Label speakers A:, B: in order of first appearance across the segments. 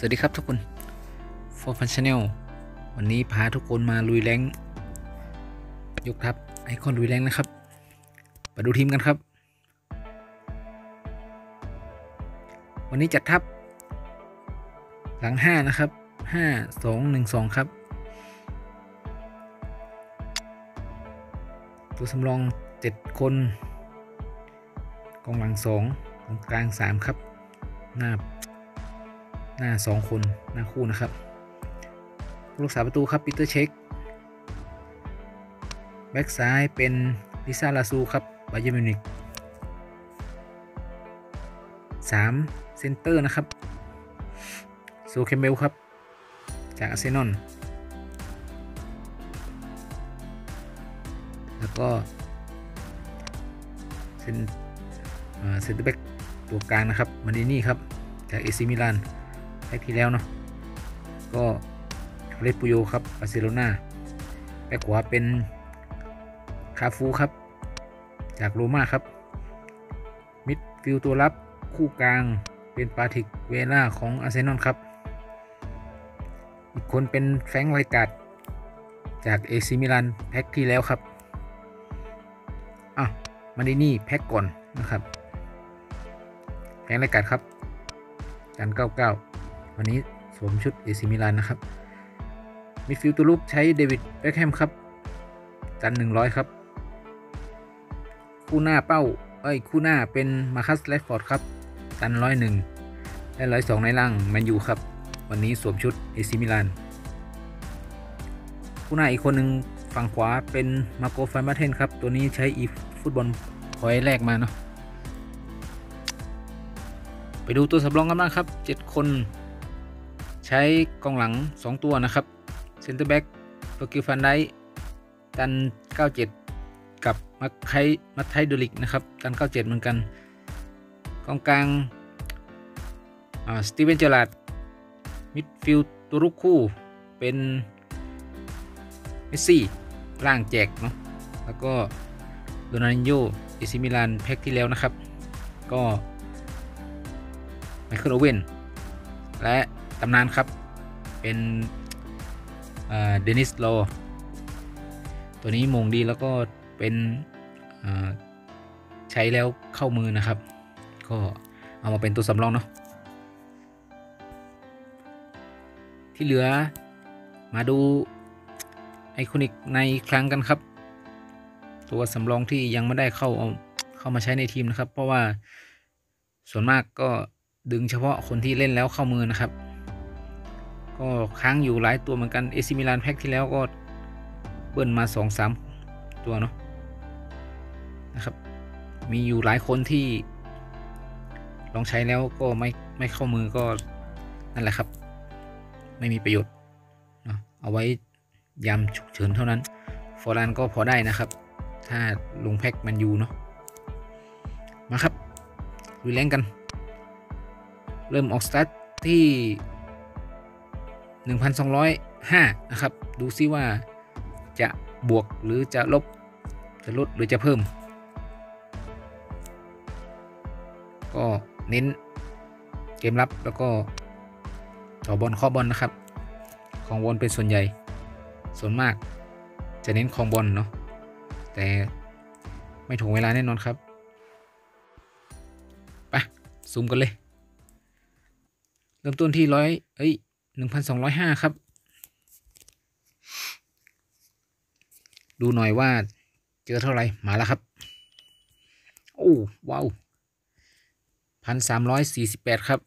A: วัสดีครับทุกคน For Fun Channel วันนี้พาทุกคนมาลุยแรงยกทัพไอคอนลุยแรงนะครับมาดูทีมกันครับวันนี้จัดทัพหลัง5นะครับ5-2-1-2ครับตัวสำรอง7คนกองหลัง2กองกลาง3ครับหน้า2คนหน้าคู่นะครับผู้รักษาประตูครับปีเตอร์เช็คแบ็กซ้ายเป็นลิซ่าลาซูครับบาเยิร์นมิวนิก3เซนเตอร์นะครับโซเคมเบลครับจากอาร์เซนอลแล้วก็เซนเตอร์แบ็กตัวกลางนะครับมาดินี่ครับจากเอซิมิลานแพ็กที่แล้วเนาะก็เรปูโยครับบาร์เซโลนาแบ็กขวาเป็นคาฟูครับจากโรม่าครับมิดฟิลด์ตัวรับคู่กลางเป็นปาทริกเวล่าของอาร์เซนอลครับอีกคนเป็นแฟรงค์ไรการ์ดจากเอซิมิลานแพ็กที่แล้วครับมาดินี่แพ็กก่อนนะครับแฟรงค์ไรการ์ดครับจัน99วันนี้สวมชุดเอซิมิลานนะครับมิดฟิลด์ตัวลุกใช้เดวิดเบ็คแฮมครับจัน100ครับคู่หน้าเป็นมาคัสแรชฟอร์ดครับจัน101และ102ในล่างแมนยูครับวันนี้สวมชุดเอซิมิลานคู่หน้าอีกคนหนึ่งฝั่งขวาเป็นมาโกฟานมาเทนครับตัวนี้ใช้อีฟุตบอลพอยต์แรกมาเนาะไปดูตัวสำรองกันบ้างครับ7คนใช้กองหลัง2ตัวนะครับเซนเตอร์แบ็กเฟอร์กิลฟันไดตัน97กับมัทไทเดลิกนะครับตัน97เหมือนกันกองกลางสตีเวนเจอราร์ดมิดฟิลด์ตัวรุกคู่เป็นเมสซี่ล่างแจกเนาะแล้วก็โรนัลดินโญ่เอซิมิลานแพ็กที่แล้วนะครับก็ไมเคิลโอเว่นและตำนานครับเป็นเดนิสโลตัวนี้มงดีแล้วก็เป็นใช้แล้วเข้ามือนะครับก็เอามาเป็นตัวสำรองเนาะที่เหลือมาดูไอคอนิกในครั้งกันครับตัวสำรองที่ยังไม่ได้เข้ามาใช้ในทีมนะครับเพราะว่าส่วนมากก็ดึงเฉพาะคนที่เล่นแล้วเข้ามือนะครับก็ค้างอยู่หลายตัวเหมือนกันเอซิมิลานแพ็กที่แล้วก็เบิ้ลมา 2-3 ตัวเนาะนะครับมีอยู่หลายคนที่ลองใช้แล้วก็ไม่เข้ามือก็นั่นแหละครับไม่มีประโยชน์เนาะเอาไว้ยามฉุกเฉินเท่านั้นฟอร์ลานก็พอได้นะครับถ้าลงแพ็กมันยูเนาะมาครับลุยแรงกันเริ่มออกสตาร์ทที่ 1,205 นะครับดูซิว่าจะบวกหรือจะลบจะลดหรือจะเพิ่มก็เน้นเกมรับแล้วก็ต่อบอลข้อบอลนะครับของบอลเป็นส่วนใหญ่ส่วนมากจะเน้นของบอลเนาะแต่ไม่ถูกเวลาแน่นอนครับไปซูมกันเลยเริ่มต้นที่1,205 ครับดูหน่อยว่าเจอเท่าไหร่มาแล้วครับโอ้ว้าว1,348ครับ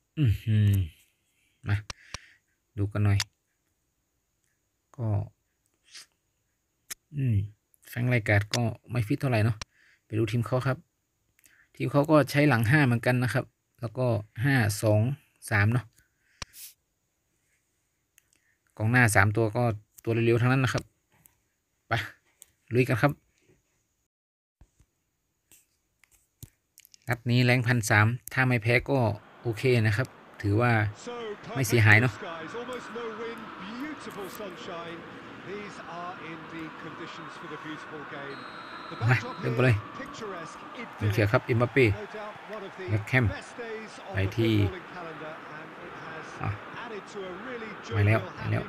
A: มาดูกันหน่อยก็แฟรงค์ไรการ์ดก็ไม่ฟิตเท่าไหร่เนาะไปดูทีมเขาครับทีมเขาก็ใช้หลัง5เหมือนกันนะครับแล้วก็5-2-3เนาะกองหน้า3ตัวก็ตัวเร็วๆทั้งนั้นนะครับไปลุยกันครับนัดนี้แรง1,300ถ้าไม่แพ้ก็โอเคนะครับถือว่าไม่เสียหายเนาะมาเริ่มกันเลยดูเชียร์ครับเอ็มบัปเป้แบ็คแฮมไปที่ไปแล้ว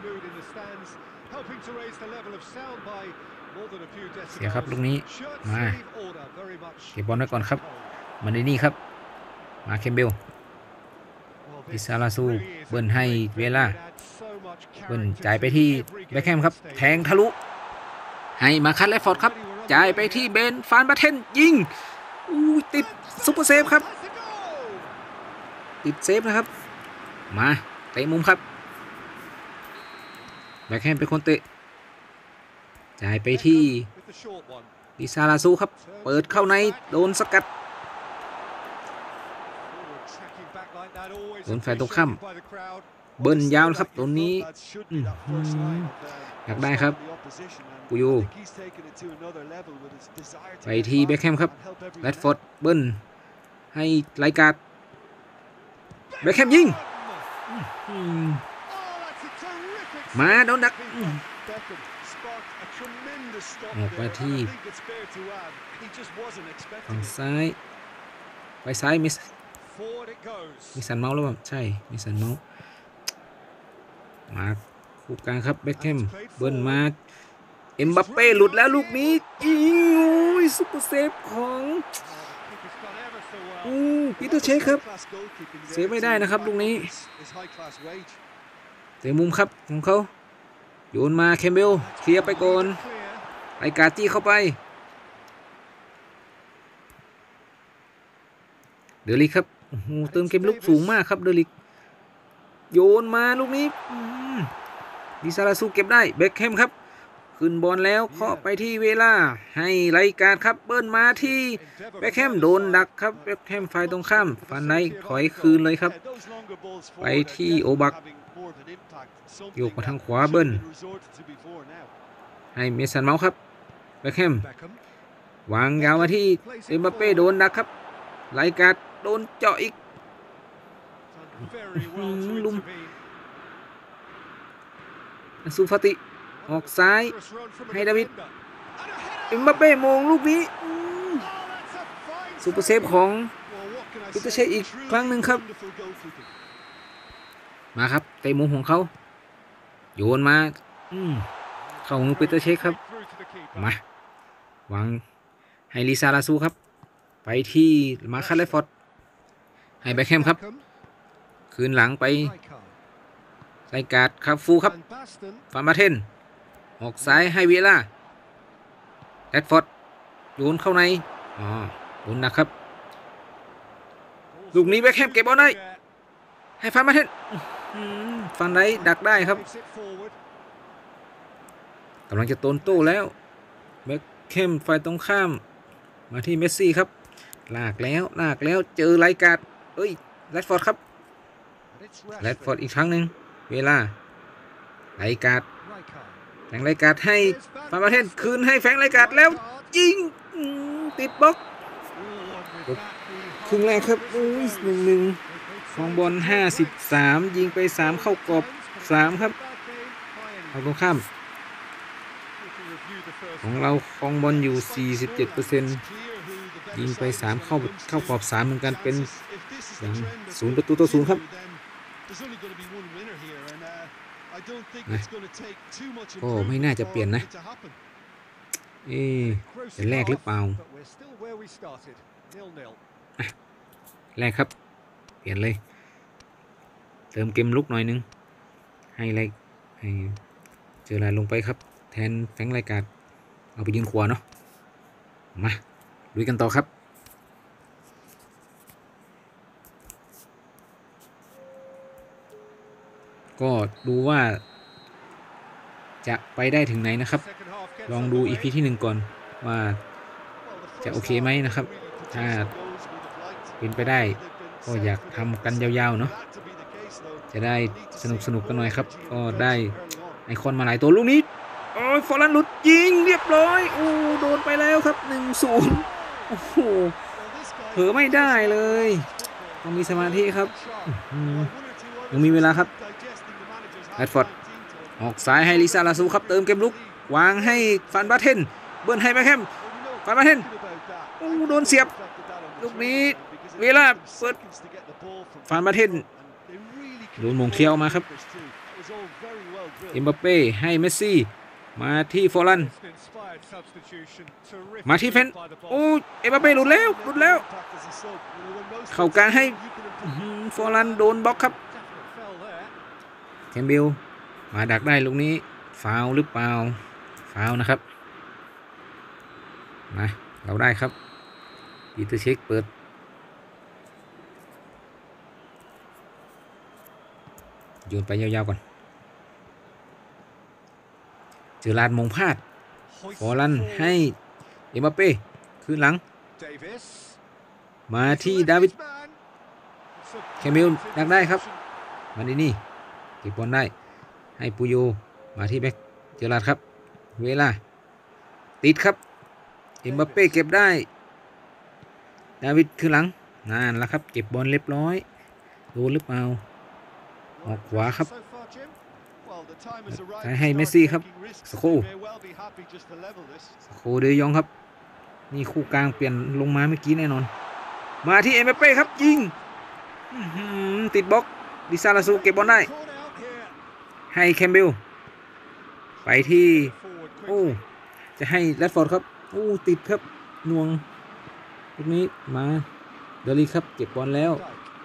A: เสียครับลูกนี้มาเก็บบอลไว้ก่อนครับมาในนี่ครับมาเคมเบลอิซาลาซูเบิ้ลให้เวลาเบิ้ลจ่ายไปที่แบ็คแฮมครับแทงทะลุให้มาคัตแลฟอร์ดครับจ่ายไปที่เบนฟานบาเทนยิงติดซุปเปอร์เซฟครับติดเซฟนะครับมาเตะมุมครับแบ็คแฮมเป็นคนเตะจ่ายไปที่ดิซาลาซูครับเปิดเข้าในโดนสกัดโดนแฟนตรงข้ามเบิ้ลยาวครับตรงนี้อยากได้ครับปูยูไปที่แบ็คแฮมครับแรดฟอร์ดเบิ้ลให้ไลการ์ดแบ็คแฮมยิงมาโดนดักออกไปที่ฝั่งซ้ายไปซ้ายมิสันเมาส์แล้วป่ะใช่มิสันเมาส์มาคู่กลางครับแบ็คแฮมเบิ้ลมาเอ็มบัปเป้หลุดแล้วลูกนี้ยิงซุปเปอร์เซฟของปีเตอร์เชคครับเซฟไม่ได้นะครับลูกนี้เตะมุมครับของเขาโยนมาเคมเบลเคลียร์ไปก่อนไลกาจี้เข้าไปเดลิกครับเติมเกมลุกสูงมากครับเดลิกโยนมาลูกนี้ดิซาลาซูเก็บได้เบ็คแฮมครับขึ้นบอลแล้วเคาะไปที่เวลาให้ไลการ์ดครับเบิ้ลมาที่เบ็คแฮมโดนดักครับเบ็คแฮมฝ่ายตรงข้ามฟันไนถอยคืนเลยครับไปที่โอบักโยกมาทางขวาเบิ้ลให้เมสันเมาส์ครับเบ็คแฮมวางยาวมาที่เอ็มบัปเป้โดนดักครับไลการ์ดโดนเจาะอีกลุมซูฟาติออกซ้ายให้ดาวิดเอ็มบัปเป้มงลูกนี้ซูเปอร์เซฟของปีเตอร์เชคอีกครั้งหนึ่งครับมาครับเตะมุมของเขาโยนมาเข้าของปีเตอร์เชคครับมาวางให้ลิซาลาซูครับไปที่มาคัตแลฟอร์ดให้แบ็คแฮมครับคืนหลังไปไลการ์ดครับฟูครับฟานบาเทนออกซ้ายให้เวลาแรดฟอร์ดโยนเข้าในโดนนะครับลูกนี้แบ็คแฮมเก็บบอลได้ให้ฟานบาเทนฟันได้ดักได้ครับกำลังจะโต้แล้วแบ็คแฮมฝ่ายตรงข้ามมาที่เมสซี่ครับลากแล้วเจอไลการ์ดแรดฟอร์ดครับแรดฟอร์ดอีกครั้งหนึ่งเวลาไลการ์ดแฝงไลการ์ดให้ฟานบาเทนคืนให้แฝงไลการ์ดแล้วยิงติดบล็อกครึ่งแรกครับ1-1ของบอล53ยิงไป3เข้ากรอบ3ครับเอาตรงข้ามของเราของบอลอยู่ 47% ยิงไป3เข้ากรอบ3เหมือนกันเป็นอย่าง0-0ครับโอ้ไม่น่าจะเปลี่ยนนะจะแลกหรือเปล่าแลกครับเปลี่ยนเลยเติมเกมลุกหน่อยนึงให้เจออะไรลงไปครับแทนแฟงรายการเอาไปยืนขวาเนาะมาลุยกันต่อครับก็ดูว่าจะไปได้ถึงไหนนะครับลองดู EP ที่1ก่อนว่าจะโอเคไหมนะครับถ้าเป็นไปได้ก็อยากทำกันยาวๆเนาะจะได้สนุกกันหน่อยครับก็ได้ไอคอนมาหลายตัวลูกนี้ฟอร์ลันหลุดยิงเรียบร้อยโดนไปแล้วครับ 1-0 โอ้โหเผลอไม่ได้เลยต้องมีสมาธิครับยังมีเวลาครับแรดฟอร์ดอออกซ้ายให้ลิซาลาซูครับเติมเกมลุกวางให้ฟานบาเทนเบิ้ลให้แบ็คแฮมฟานบาเทนโดนเสียบลูกนี้เวลาเปิดฟานบาเทนโดนมงเคียวมาครับเอ็มบัปเป้ให้เมสซี่มาที่ฟอลันมาที่เฟนเอ็มบัปเป้หลุดแล้วเข้ากลางให้ฟอลันโดนบล็อกครับแคมเบลมาดักได้ลูกนี้ฟาวหรือเปล่าฟาวนะครับมาเราได้ครับปีเตอร์เช็คเปิดโยนไปยาวๆก่อนเจอลาดมงพลาดฟอลันให้เอ็มบัปเป้คืนหลังมาที่ดาวิดแคมเบลดักได้ครับมาดินี่เก็บบอลได้ให้ปูโยมาที่แบ็คเจอลาดครับเวลาติดครับเอ็มบัปเป้เก็บได้ดาวิดคืนหลังนั่นแล้วครับเก็บบอลเรียบร้อยโดนหรือเปล่าออกขวาครับให้เมสซี่ครับสโคเดยองครับนี่คู่กลางเปลี่ยนลงมาเมื่อกี้แน่นอนมาที่เอ็มบัปเป้ครับยิงติดบล็อกลิซาลาซูเก็บบอลได้ให้แคมเบลไปที่จะให้แรดฟอร์ดครับติดครับหน่วงตรงนี้มาเดลี่ครับเก็บบอลแล้ว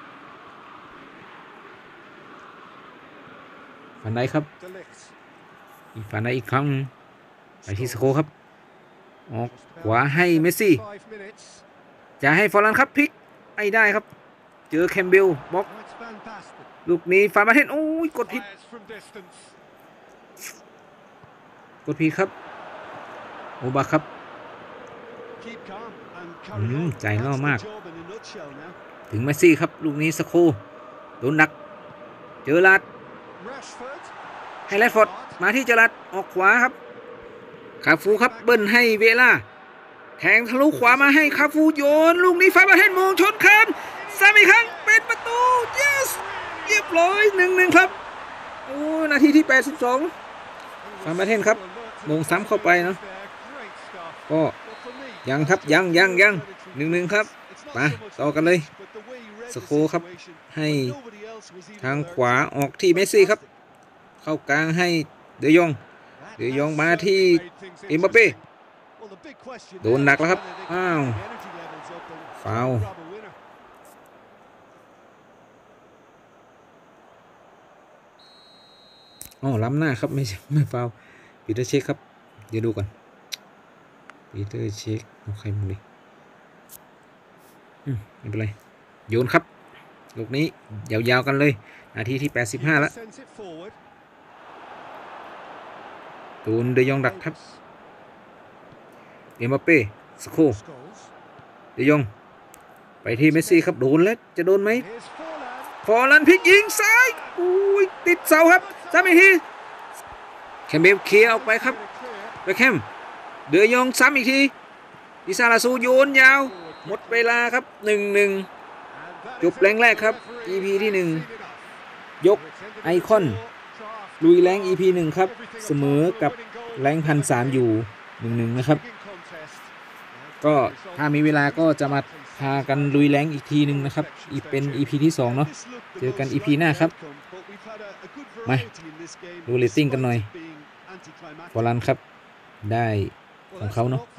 A: ฟันได้ครับฟันได้อีกครั้งไปที่สโคครับออกขวาให้เมสซี่จะให้ฟอร์ลันครับพลิกไม่ได้ครับเจอแคมเบลบล็อกลูกนี้ฟานบาเทนกดผิดครับโอบาครับใจล่อมากถึงเมสซี่ครับลูกนี้สโคโดนดักเจอลาดให้แรดฟอร์ดมาที่เจอลาดออกขวาครับคาฟูครับเบิ้ลให้เวลาแทงทะลุขวามาให้คาฟูโยนลูกนี้ฟานบาเทนมงชนคานซ้ำอีกครั้งเป็นประตู yes เรียบร้อย 1-1 ครับนาทีที่82ฟานบาเทนครับมงซ้ำเข้าไปเนาะก็ยังครับยัง1-1 ครับมาต่อกันเลยสโคครับให้ทางขวาออกที่เมสซี่ครับเข้ากลางให้เดยองมาที่เอ็มบัปเป้โดนหนักแล้วครับฟาวล้ำหน้าครับไม่ฟาวปีเตอร์เช็คครับเดี๋ยวดูก่อนปีเตอร์เช็คเอาใครมาเลยไม่เป็นไรโยนครับลูกนี้ยาวๆกันเลยนาทีที่85แล้วโดนเดยองดักครับเอ็มบัปเป้สโคเดยองไปที่เมสซี่ครับโดนแล้วจะโดนไหมฟอร์ลันพลิกยิงซ้ายติดเสาครับซ้ำอีกทีแคมเบลเคลียร์ออกไปครับแบ็คแฮมเดยองซ้ำอีกทีลิซาลาซูโยนยาวหมดเวลาครับ 1-1 จบแรงแรกครับ EP ที่1ยกไอคอนลุยแรง EP 1ครับเสมอกับแรง1,300อยู่ 1-1 นะครับก็ถ้ามีเวลาก็จะมาพากันลุยแรงอีกทีหนึ่งนะครับเป็น EP ที่2เนาะเจอกัน EP หน้าครับมาดูเรตติ้งกันหน่อยฟอร์ลันครับได้ของเขาเนาะ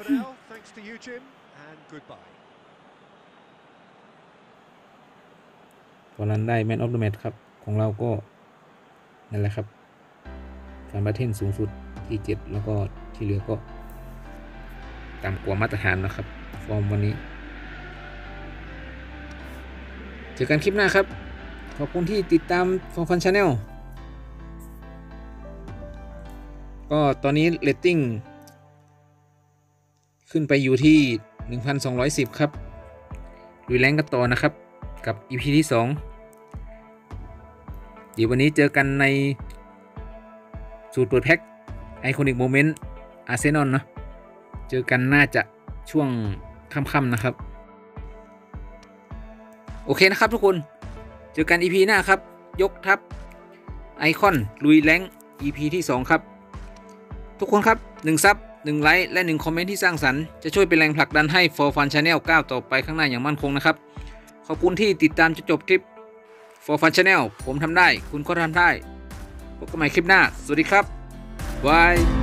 A: ฟอร์ลันได้แมนออฟเดอะแมตช์ครับของเราก็นั่นแหละครับฟานบาเทนสูงสุดที่7แล้วก็ที่เหลือก็ต่ำกว่ามาตรฐานนะครับฟอร์มวันนี้เจอกันคลิปหน้าครับขอบคุณที่ติดตามฟอร์ฟันชาแนลก็ตอนนี้เรตติ้งขึ้นไปอยู่ที่ 1,210 ครับลุยแรงกันต่อนะครับกับ EP ที่2เดี๋ยววันนี้เจอกันในสูตรเปิดแพ็คไอคอนิกโมเมนต์อาร์เซนอลนะเจอกันน่าจะช่วงค่ำๆนะครับโอเคนะครับทุกคนเจอกัน EP หน้าครับยกทัพไอคอนลุยแรง EP ที่ 2 ครับทุกคนครับ1ซับ1ไลค์และ1คอมเมนต์ที่สร้างสรรค์จะช่วยเป็นแรงผลักดันให้ For Fun Channel ก้าวต่อไปข้างหน้าอย่างมั่นคงนะครับขอบคุณที่ติดตามจนจบคลิป For Fun Channel ผมทำได้คุณก็ทำได้พบกันใหม่คลิปหน้าสวัสดีครับบาย